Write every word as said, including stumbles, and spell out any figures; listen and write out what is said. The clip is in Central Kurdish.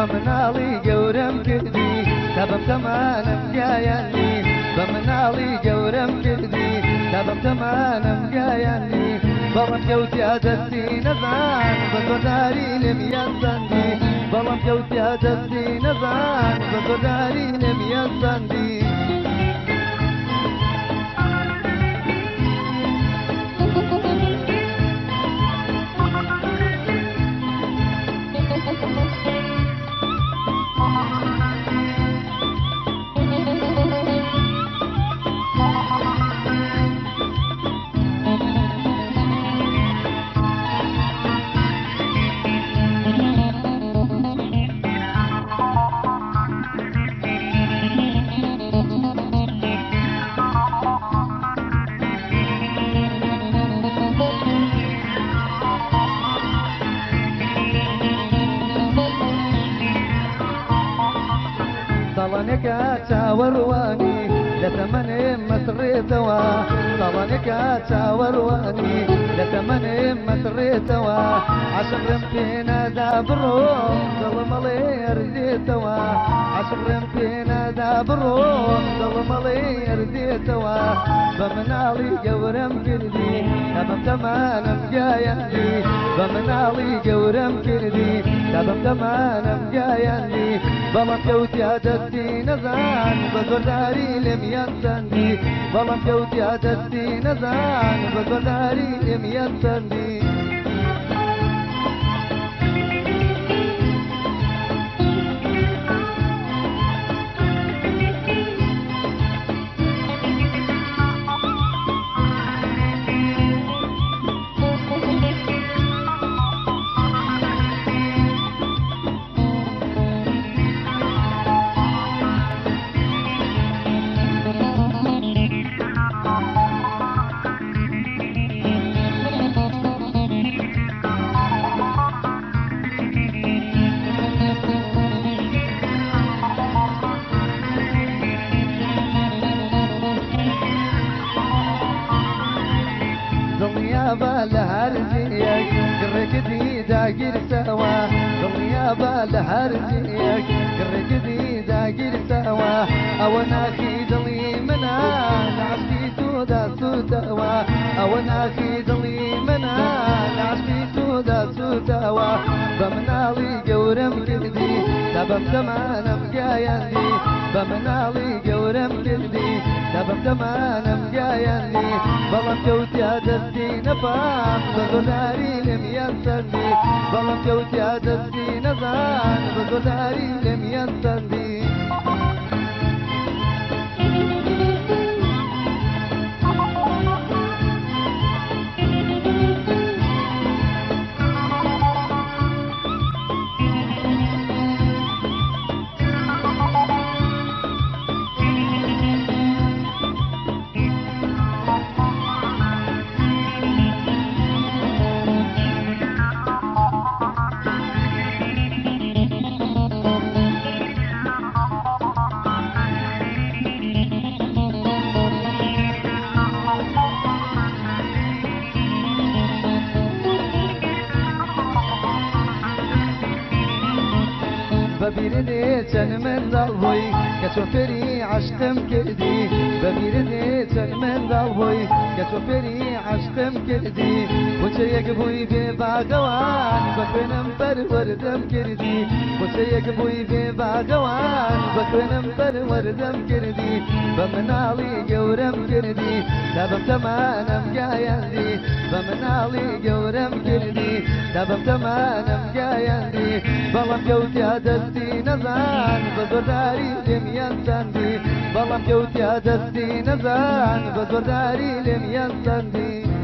بمناڵی گەورەم کردی دەبم تەمانم گایانی بمناڵی گەورەم کردی دەبم تەمانم گایانی بەڵام کەوتیا دەستی نەزان بە زۆرداری لێمیان سەندی بەڵام کەوتیا دەستی نەزان بە زۆرداری لێمیان سەندی ساڵانێکە چاوەڕوانی لە تەمەنێ مەسڕێتەوە ساڵانێکە چاوەڕوانی لە تەمەنێ مەسڕێتەوە عاشقم پێنەدا بڕۆم دڵمەڵێ هەردێتەوە عاشقم پێنەدا بڕۆم دڵمەڵێ هەردێتەوە بە مناڵی گەورەم کردی دەبم تەمانم گایەندی بە مناڵی گەورەم کردی دەبم تەمانم گایەندی بەڵام کەوتیا دەستی نەزان بە زۆرداری لێمیان سەندی بەڵام کەوتیا دەستی نەزان بە زۆرداری لێمیان سەندی دڵنیابە لە هەرزیەک گڕێکدی داگیرتەوە دڵنیابە لە هەرزیەک گڕێکدی داگیرتەوە ئەوە ناخی دڵی منە لە عەشقی تۆدا سووتەوە ئەوە ناخی دڵی منە لە عەشقی تۆدا سووتەوە بە مناڵی گەورەم کردی دەبم تەمانم گایەندی بە مناڵی گەورەم کردی دەبم تەمانم گایەندی بەڵام کەوتیا دەستی نەفام بە زۆرداری لێمیان سەندی بەڵام کەوتیا دەستی نەزان بە زۆرداری لێمیان سەندی ببیردێ چەند منداڵ بووی کە تۆ فێری عەشقم کردی ببیردێ چەند منداڵ بووی کە تۆ فێری عەشقم کردی بۆچەیەک بووی بێ باگەوان بە خوێنم پەروەردەم کردی بۆچەیەک بووی بێ باگەوان بە خوێنم پەروەردەم کردی بە مناڵی گەورەم کردی دەبم تەمانم گایەندی بە مناڵی گەورەم کردی دەبم تەمانم گایەندی بەڵام کەوتیا دەستی نەزان بە زۆرداری لێمیان سەندی بەڵام کەوتیا دەستی نەزان بە زۆرداری لێمیان سەندی